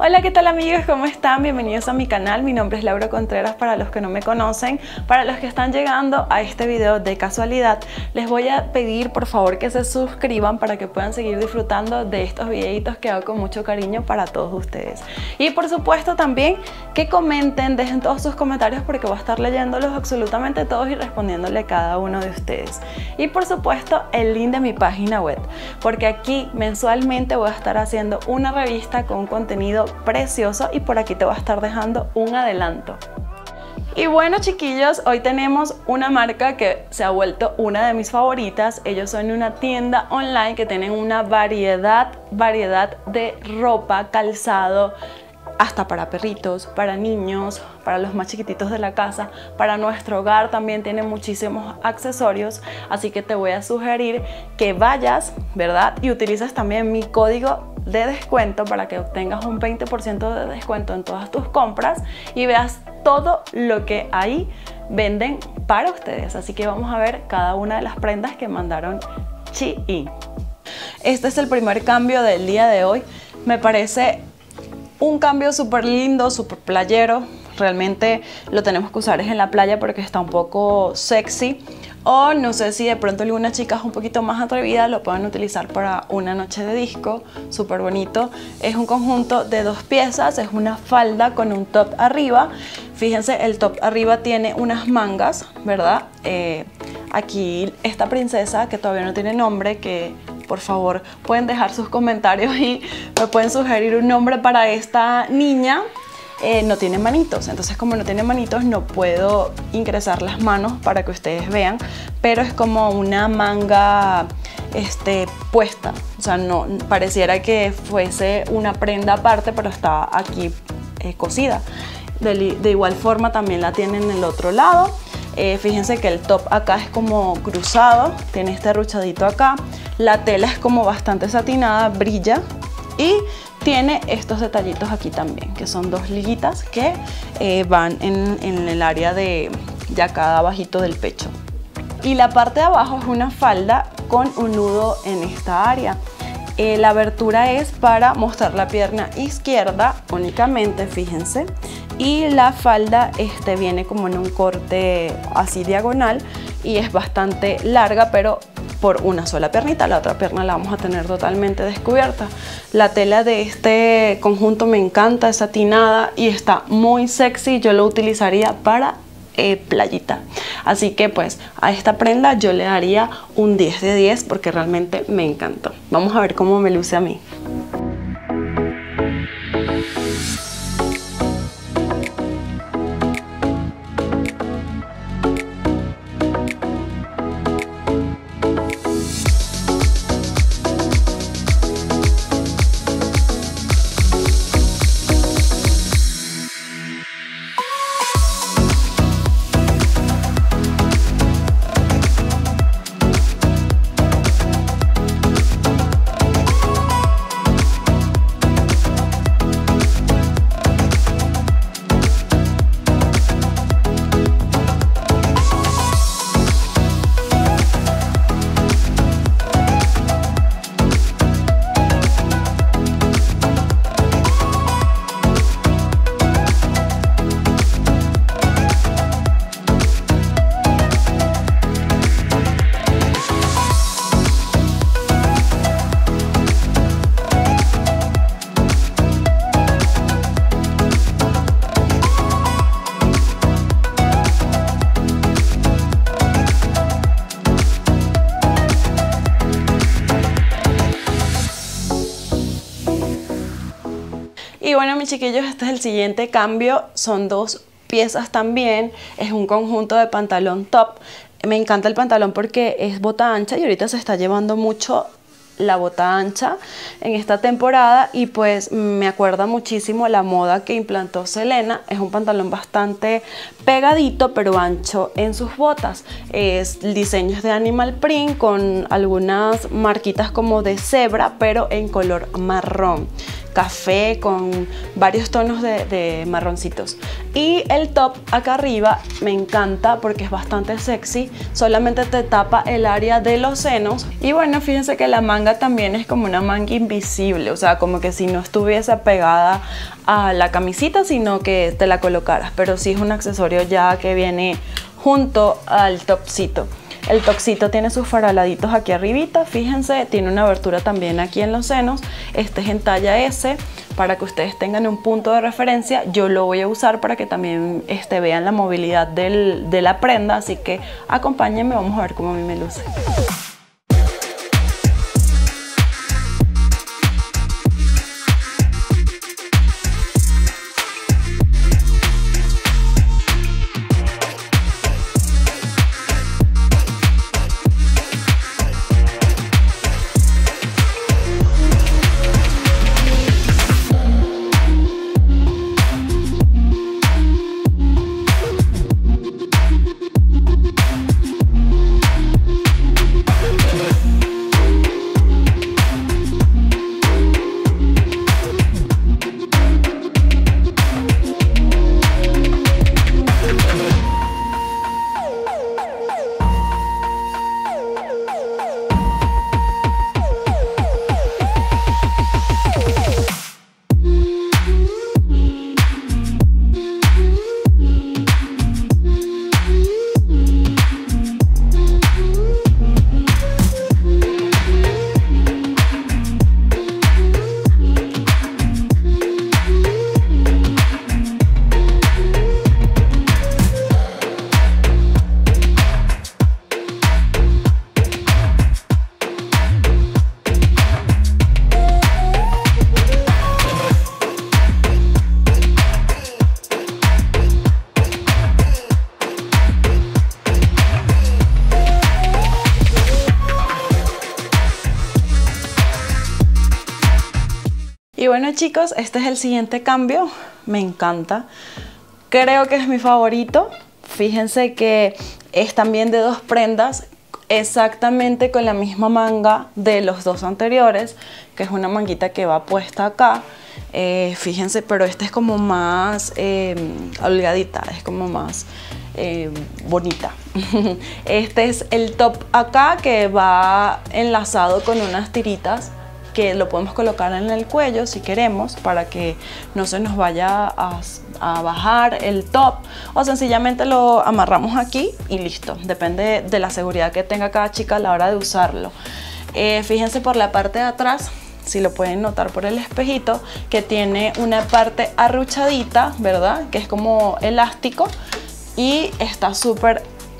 Hola, ¿qué tal amigos? ¿Cómo están? Bienvenidos a mi canal. Mi nombre es Laura Contreras para los que no me conocen. Para los que están llegando a este video de casualidad, les voy a pedir por favor que se suscriban para que puedan seguir disfrutando de estos videitos que hago con mucho cariño para todos ustedes. Y por supuesto también que comenten, dejen todos sus comentarios porque voy a estar leyéndolos absolutamente todos y respondiéndole a cada uno de ustedes. Y por supuesto el link de mi página web, porque aquí mensualmente voy a estar haciendo una revista con contenido precioso y por aquí te voy a estar dejando un adelanto. Y bueno chiquillos, hoy tenemos una marca que se ha vuelto una de mis favoritas. Ellos son una tienda online que tienen una variedad de ropa, calzado, hasta para perritos, para niños, para los más chiquititos de la casa, para nuestro hogar también tienen muchísimos accesorios, así que te voy a sugerir que vayas, ¿verdad? Y utilices también mi código de descuento para que obtengas un 20% de descuento en todas tus compras y veas todo lo que ahí venden para ustedes. Así que vamos a ver cada una de las prendas que mandaron Shein. Este es el primer cambio del día de hoy. Me parece un cambio súper lindo, súper playero. Realmente lo tenemos que usar es en la playa porque está un poco sexy. O no sé si de pronto algunas chicas un poquito más atrevidas lo pueden utilizar para una noche de disco. Súper bonito. Es un conjunto de dos piezas. Es una falda con un top arriba. Fíjense, el top arriba tiene unas mangas, ¿verdad? Aquí esta princesa que todavía no tiene nombre, que por favor pueden dejar sus comentarios y me pueden sugerir un nombre para esta niña. No tiene manitos, entonces como no tiene manitos no puedo ingresar las manos para que ustedes vean, pero es como una manga puesta, o sea, no pareciera que fuese una prenda aparte, pero está aquí cosida. De igual forma también la tienen en el otro lado. Fíjense que el top acá es como cruzado, tiene este ruchadito acá, la tela es como bastante satinada, brilla y tiene estos detallitos aquí también, que son dos liguitas que van en el área de acá abajito del pecho. Y la parte de abajo es una falda con un nudo en esta área. La abertura es para mostrar la pierna izquierda únicamente, fíjense. Y la falda viene como en un corte así diagonal y es bastante larga, pero por una sola piernita, la otra pierna la vamos a tener totalmente descubierta. La tela de este conjunto me encanta, es satinada y está muy sexy. Yo lo utilizaría para playita. Así que pues a esta prenda yo le daría un 10 de 10 porque realmente me encantó. Vamos a ver cómo me luce a mí. Y bueno mis chiquillos, este es el siguiente cambio, son dos piezas también, es un conjunto de pantalón top. Me encanta el pantalón porque es bota ancha y ahorita se está llevando mucho la bota ancha en esta temporada y pues me acuerda muchísimo la moda que implantó Selena. Es un pantalón bastante pegadito pero ancho en sus botas. El diseño es de animal print con algunas marquitas como de cebra pero en color marrón. café con varios tonos de marroncitos. Y el top acá arriba me encanta porque es bastante sexy, solamente te tapa el área de los senos. Y bueno, fíjense que la manga también es como una manga invisible, o sea, como que si no estuviese pegada a la camisita, sino que te la colocaras, pero sí es un accesorio ya que viene junto al topcito. El topcito tiene sus faraladitos aquí arribita, fíjense, tiene una abertura también aquí en los senos. Este es en talla S, para que ustedes tengan un punto de referencia. Yo lo voy a usar para que también vean la movilidad de la prenda, así que acompáñenme, vamos a ver cómo a mí me luce. Y bueno chicos, este es el siguiente cambio, me encanta, creo que es mi favorito. Fíjense que es también de dos prendas, exactamente con la misma manga de los dos anteriores, que es una manguita que va puesta acá. Fíjense, pero esta es como más holgadita, es como más bonita. Este es el top acá, que va enlazado con unas tiritas que lo podemos colocar en el cuello si queremos, para que no se nos vaya a bajar el top, o sencillamente lo amarramos aquí y listo, depende de la seguridad que tenga cada chica a la hora de usarlo. Fíjense por la parte de atrás, si lo pueden notar por el espejito, que tiene una parte arruchadita, ¿verdad? Que es como elástico, y está súper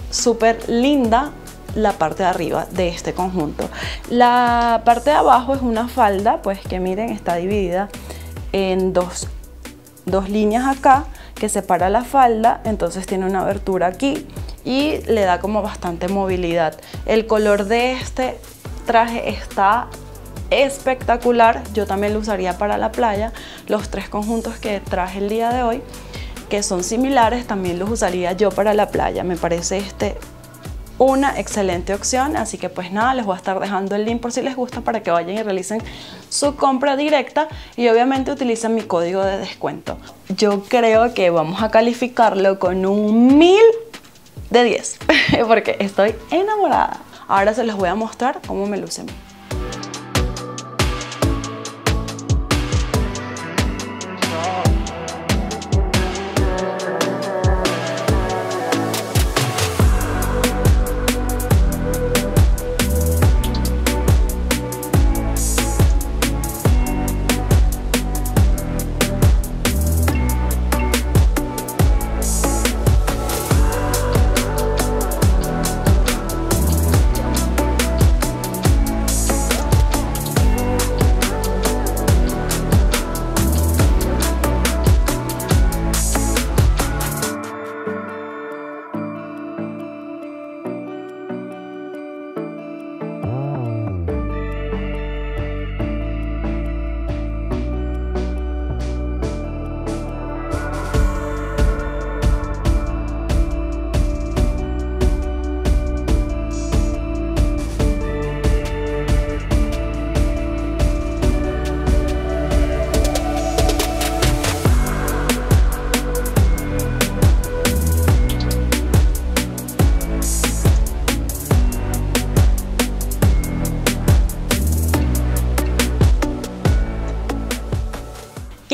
linda la parte de arriba de este conjunto. La parte de abajo es una falda, pues que miren, está dividida en dos líneas acá que separa la falda, entonces tiene una abertura aquí y le da como bastante movilidad. El color de este traje está espectacular, yo también lo usaría para la playa. Los tres conjuntos que traje el día de hoy, que son similares, también los usaría yo para la playa. Me parece una excelente opción, así que pues nada, les voy a estar dejando el link por si les gusta, para que vayan y realicen su compra directa y obviamente utilicen mi código de descuento. Yo creo que vamos a calificarlo con un 1000 de 10 porque estoy enamorada. Ahora se los voy a mostrar cómo me luce a mí.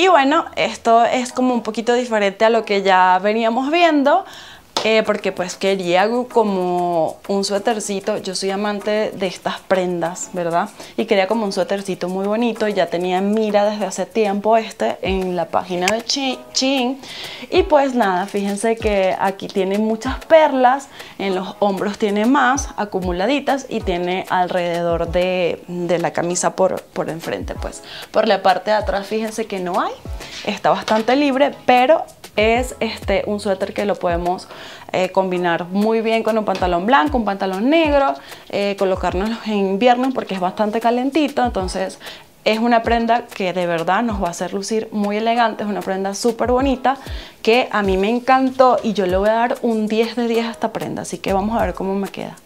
Y bueno, esto es como un poquito diferente a lo que ya veníamos viendo, porque pues quería como un suétercito. Yo soy amante de estas prendas, ¿verdad? Y quería como un suétercito muy bonito. Ya tenía en mira desde hace tiempo en la página de Shein. Y pues nada, fíjense que aquí tiene muchas perlas, en los hombros tiene más acumuladitas y tiene alrededor de la camisa por enfrente. Pues por la parte de atrás fíjense que no hay, está bastante libre, pero es un suéter que lo podemos combinar muy bien con un pantalón blanco, un pantalón negro, colocárnoslo en invierno porque es bastante calentito. Entonces es una prenda que de verdad nos va a hacer lucir muy elegante. Es una prenda súper bonita que a mí me encantó y yo le voy a dar un 10 de 10 a esta prenda, así que vamos a ver cómo me queda.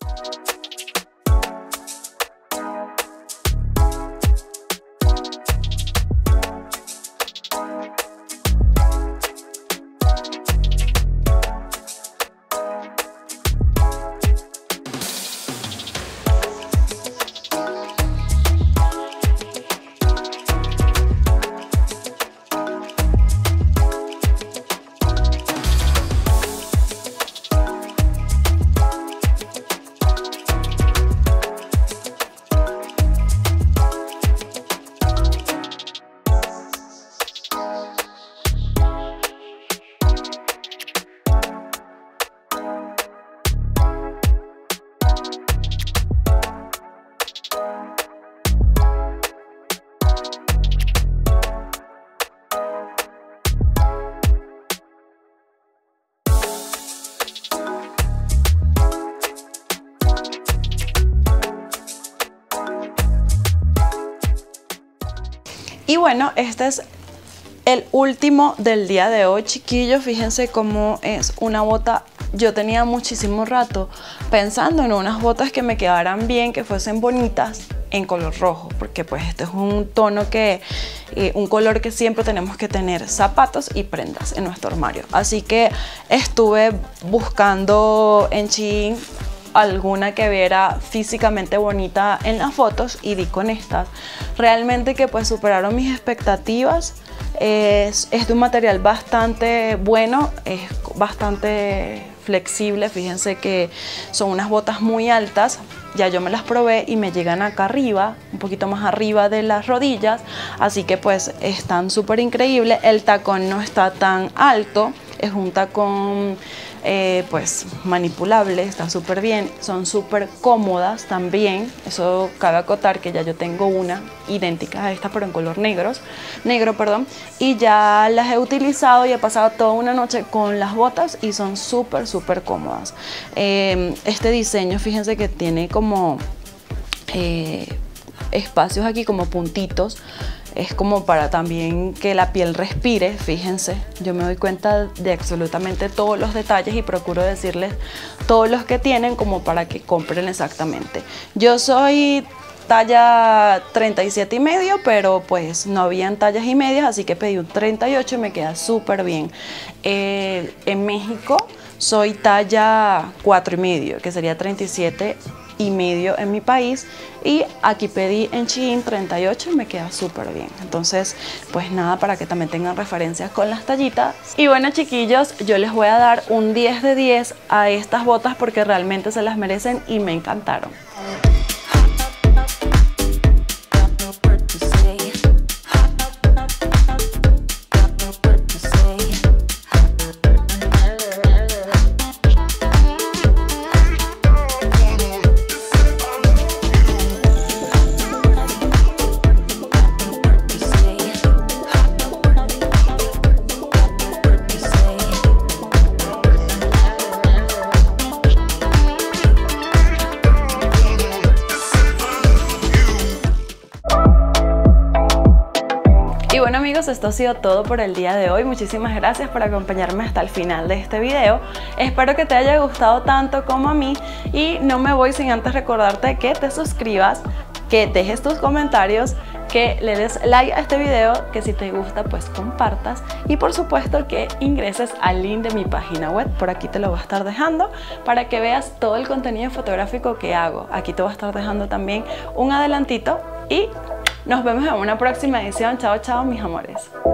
Y bueno, este es el último del día de hoy, chiquillos. Fíjense cómo es una bota. Yo tenía muchísimo rato pensando en unas botas que me quedaran bien, que fuesen bonitas en color rojo, porque pues este es un tono un color que siempre tenemos que tener zapatos y prendas en nuestro armario. Así que estuve buscando en Shein alguna que viera físicamente bonita en las fotos y di con estas. Realmente que pues superaron mis expectativas. Es de un material bastante bueno, es bastante flexible. Fíjense que son unas botas muy altas. Ya yo me las probé y me llegan acá arriba, un poquito más arriba de las rodillas, así que pues están súper increíbles. El tacón no está tan alto, es un tacón pues manipulable, está súper bien, son súper cómodas también. Eso cabe acotar que ya yo tengo una idéntica a esta pero en color negro, y ya las he utilizado y he pasado toda una noche con las botas y son súper cómodas. Este diseño, fíjense que tiene como espacios aquí como puntitos. Es como para también que la piel respire. Fíjense, yo me doy cuenta de absolutamente todos los detalles y procuro decirles todos los que tienen como para que compren exactamente. Yo soy talla 37 y medio, pero pues no habían tallas y medias, así que pedí un 38 y me queda súper bien. En México soy talla 4 y medio, que sería 37 y medio en mi país, y aquí pedí en Shein 38 y me queda súper bien. Entonces pues nada, para que también tengan referencias con las tallitas. Y bueno, chiquillos, yo les voy a dar un 10 de 10 a estas botas porque realmente se las merecen y me encantaron. Y bueno, amigos, esto ha sido todo por el día de hoy. Muchísimas gracias por acompañarme hasta el final de este video. Espero que te haya gustado tanto como a mí y no me voy sin antes recordarte que te suscribas, que dejes tus comentarios, que le des like a este video, que si te gusta pues compartas y por supuesto que ingreses al link de mi página web. Por aquí te lo voy a estar dejando para que veas todo el contenido fotográfico que hago. Aquí te voy a estar dejando también un adelantito y nos vemos en una próxima edición. Chao, chao, mis amores.